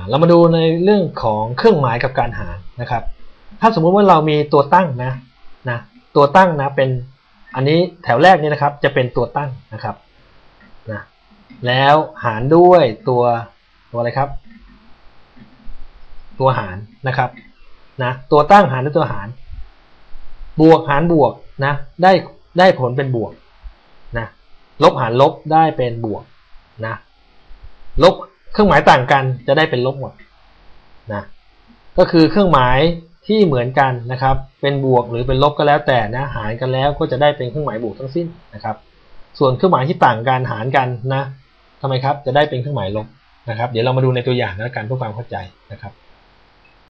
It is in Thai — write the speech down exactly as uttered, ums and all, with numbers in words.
เรามาดูในเรื่องของเครื่องหมายกับการหารนะครับถ้าสมมุติว่าเรามีตัวตั้งนะนะตัวตั้งนะเป็นอันนี้แถวแรกนี่นะครับจะเป็นตัวตั้งนะครับนะแล้วหารด้วยตัวตัวอะไรครับตัวหารนะครับนะตัวตั้งหารด้วยตัวหารบวกหารบวกนะได้ได้ผลเป็นบวกนะลบหารลบได้เป็นบวกนะลบเครื่องหมายต่างกันจะได้เป็นลบหมดนะก็คือเครื่องหมายที่เหมือนกันนะครับเป็นบวกหรือเป็นลบก็แล้วแต่นะหารกันแล้วก็จะได้เป็นเครื่องหมายบวกทั้งสิ้นนะครับส่วนเครื่องหมายที่ต่างกันหารกันนะทำไมครับจะได้เป็นเครื่องหมายลบนะครับเดี๋ยวเรามาดูในตัวอย่างแล้วกันเพื่อความเข้าใจนะครับ